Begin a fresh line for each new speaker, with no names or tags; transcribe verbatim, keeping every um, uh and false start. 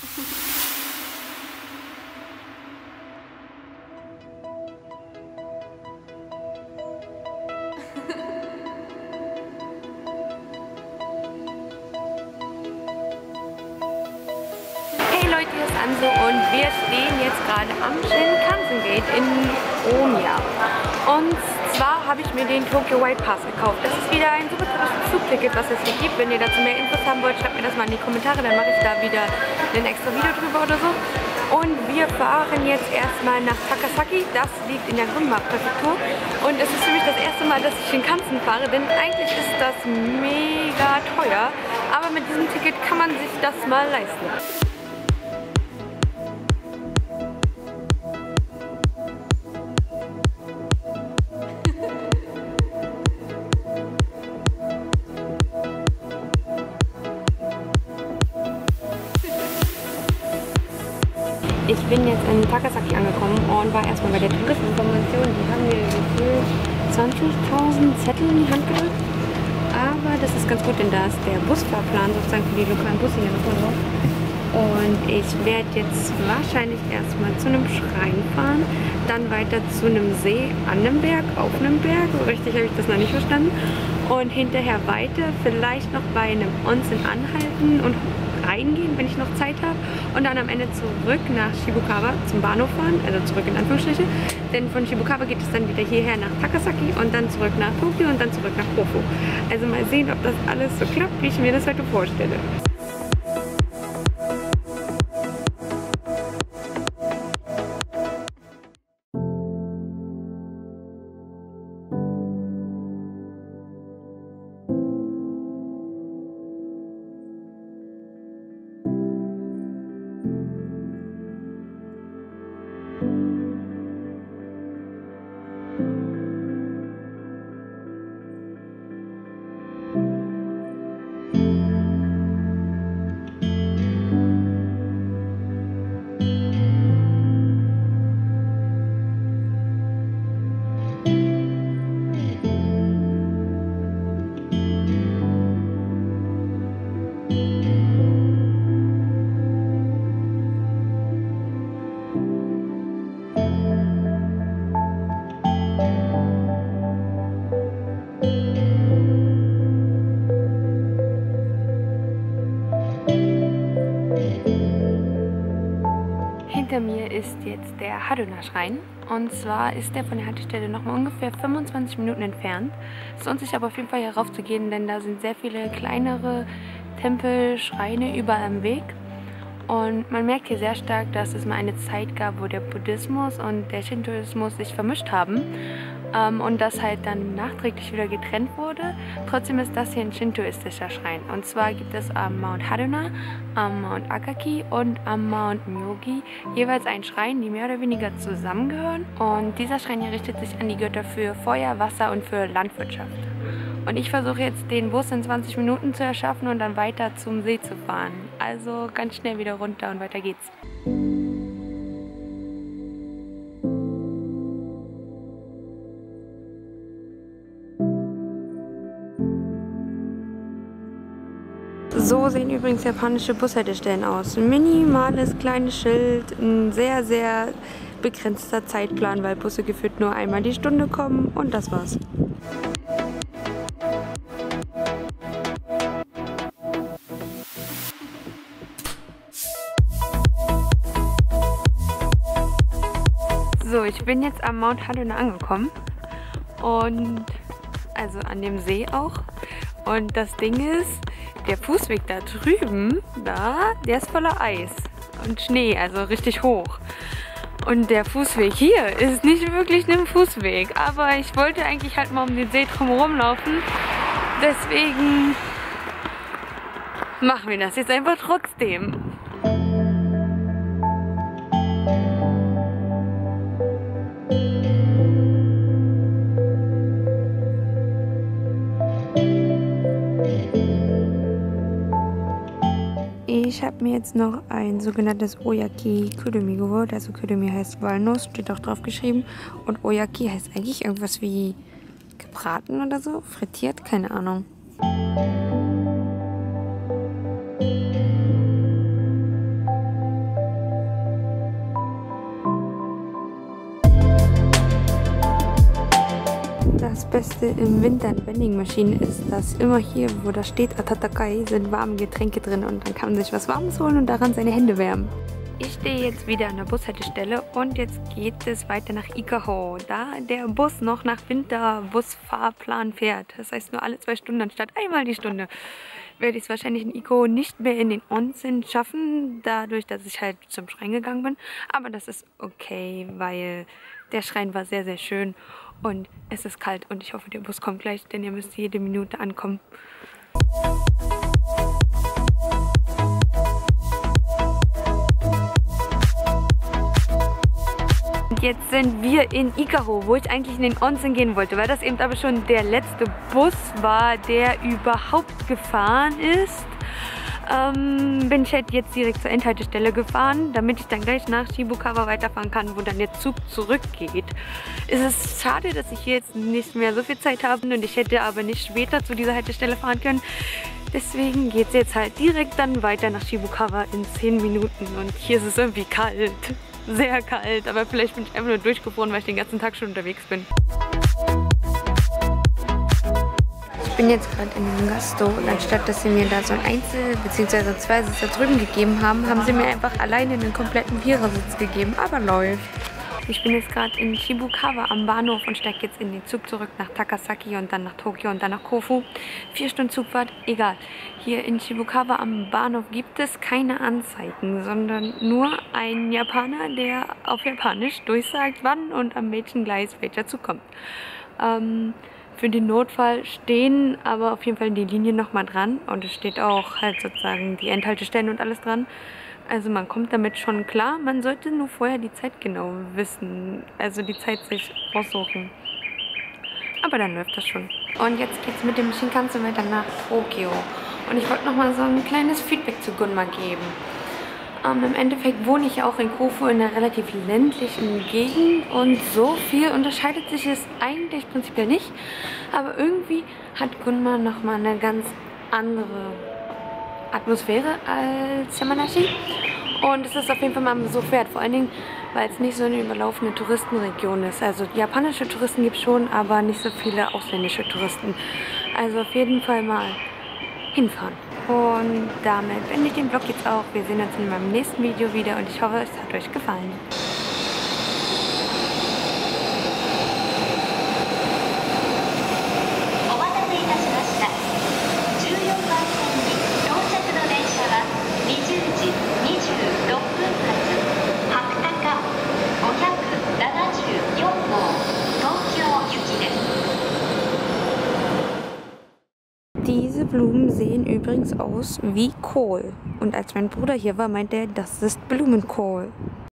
Hey Leute, hier ist Anso und wir stehen jetzt gerade am Shinkansen Gate in Omiya. Und zwar habe ich mir den Tokyo White Pass gekauft. Das ist wieder ein super tolles Zugticket, was es hier gibt. Wenn ihr dazu mehr Infos haben wollt, schreibt mir das mal in die Kommentare, dann mache ich da wieder ein extra Video drüber oder so. Und wir fahren jetzt erstmal nach Takasaki, das liegt in der Gunma-Präfektur. Und es ist für mich das erste Mal, dass ich Shinkansen fahre, denn eigentlich ist das mega teuer. Aber mit diesem Ticket kann man sich das mal leisten. Ich bin jetzt in Takasaki angekommen und war erstmal bei der Touristinformation. Die haben mir gefühlt zwanzigtausend Zettel in die Hand gedrückt. Aber das ist ganz gut, denn da ist der Busfahrplan sozusagen für die lokalen Busse hier noch drauf. Und ich werde jetzt wahrscheinlich erstmal zu einem Schrein fahren, dann weiter zu einem See an einem Berg, auf einem Berg. So richtig habe ich das noch nicht verstanden. Und hinterher weiter, vielleicht noch bei einem Onsen anhalten und reingehen, wenn ich noch Zeit habe, und dann am Ende zurück nach Shibukawa zum Bahnhof fahren, also zurück in Anführungsstriche, denn von Shibukawa geht es dann wieder hierher nach Takasaki und dann zurück nach Tokio und dann zurück nach Kyoto. Also mal sehen, ob das alles so klappt, wie ich mir das heute vorstelle. Hinter mir ist jetzt der Hadona-Schrein und zwar ist der von der Haltestelle noch mal ungefähr fünfundzwanzig Minuten entfernt. Es lohnt sich aber auf jeden Fall hier rauf zu gehen, denn da sind sehr viele kleinere Tempel, Schreine überall am Weg. Und man merkt hier sehr stark, dass es mal eine Zeit gab, wo der Buddhismus und der Shintoismus sich vermischt haben. Ähm, und das halt dann nachträglich wieder getrennt wurde. Trotzdem ist das hier ein shintoistischer Schrein. Und zwar gibt es am Mount Hadona, am Mount Akaki und am Mount Myogi jeweils einen Schrein, die mehr oder weniger zusammengehören. Und dieser Schrein hier richtet sich an die Götter für Feuer, Wasser und für Landwirtschaft. Und ich versuche jetzt den Bus in zwanzig Minuten zu erschaffen und dann weiter zum See zu fahren. Also ganz schnell wieder runter und weiter geht's. So sehen übrigens japanische Bushaltestellen aus. Ein minimales kleines Schild, ein sehr, sehr begrenzter Zeitplan, weil Busse gefühlt nur einmal die Stunde kommen und das war's. So, ich bin jetzt am Mount Hadona angekommen und also an dem See auch. Und das Ding ist, der Fußweg da drüben, da, der ist voller Eis und Schnee, also richtig hoch. Und der Fußweg hier ist nicht wirklich ein Fußweg, aber ich wollte eigentlich halt mal um den See drumherum laufen. Deswegen machen wir das jetzt einfach trotzdem. Ich habe mir jetzt noch ein sogenanntes Oyaki Kurumi geholt. Also Kurumi heißt Walnuss, steht auch drauf geschrieben. Und Oyaki heißt eigentlich irgendwas wie gebraten oder so, frittiert, keine Ahnung. Beste im Winter in Vending Machine ist, dass immer hier, wo da steht Atatakai, sind warme Getränke drin und dann kann man sich was Warmes holen und daran seine Hände wärmen. Ich stehe jetzt wieder an der Bushaltestelle und jetzt geht es weiter nach Ikaho, da der Bus noch nach Winterbusfahrplan fährt. Das heißt nur alle zwei Stunden anstatt einmal die Stunde. Werde ich es wahrscheinlich in Ikaho nicht mehr in den Onsen schaffen, dadurch, dass ich halt zum Schrein gegangen bin. Aber das ist okay, weil der Schrein war sehr, sehr schön und es ist kalt und ich hoffe, der Bus kommt gleich, denn ihr müsst jede Minute ankommen. Jetzt sind wir in Ikaho, wo ich eigentlich in den Onsen gehen wollte, weil das eben aber schon der letzte Bus war, der überhaupt gefahren ist. Ähm, bin ich halt jetzt direkt zur Endhaltestelle gefahren, damit ich dann gleich nach Shibukawa weiterfahren kann, wo dann der Zug zurückgeht. Es ist schade, dass ich hier jetzt nicht mehr so viel Zeit habe und ich hätte aber nicht später zu dieser Haltestelle fahren können. Deswegen geht es jetzt halt direkt dann weiter nach Shibukawa in zehn Minuten und hier ist es irgendwie kalt. Sehr kalt, aber vielleicht bin ich einfach nur durchgefroren, weil ich den ganzen Tag schon unterwegs bin. Ich bin jetzt gerade in einem Gasto und anstatt dass sie mir da so ein Einzel- bzw. zwei Sitz da drüben gegeben haben, haben sie mir einfach alleine einen kompletten Vierersitz gegeben, aber läuft. Ich bin jetzt gerade in Shibukawa am Bahnhof und steige jetzt in den Zug zurück nach Takasaki und dann nach Tokio und dann nach Kofu. Vier Stunden Zugfahrt, egal. Hier in Shibukawa am Bahnhof gibt es keine Anzeigen, sondern nur ein Japaner, der auf Japanisch durchsagt, wann und am welchen Gleis welcher Zug kommt. Ähm, für den Notfall stehen aber auf jeden Fall die Linien nochmal dran und es steht auch halt sozusagen die Endhaltestellen und alles dran. Also man kommt damit schon klar, man sollte nur vorher die Zeit genau wissen, also die Zeit sich raussuchen. Aber dann läuft das schon. Und jetzt geht es mit dem Shinkansen weiter nach Tokio. Und ich wollte nochmal so ein kleines Feedback zu Gunma geben. Ähm, Im Endeffekt wohne ich ja auch in Kofu in einer relativ ländlichen Gegend und so viel unterscheidet sich es eigentlich prinzipiell nicht. Aber irgendwie hat Gunma nochmal eine ganz andere Atmosphäre als Yamanashi und es ist auf jeden Fall mal ein Besuch wert, vor allen Dingen, weil es nicht so eine überlaufende Touristenregion ist. Also japanische Touristen gibt es schon, aber nicht so viele ausländische Touristen. Also auf jeden Fall mal hinfahren. Und damit beende ich den Vlog jetzt auch. Wir sehen uns in meinem nächsten Video wieder und ich hoffe, es hat euch gefallen. Diese Blumen sehen übrigens aus wie Kohl. Und als mein Bruder hier war, meinte er, das ist Blumenkohl.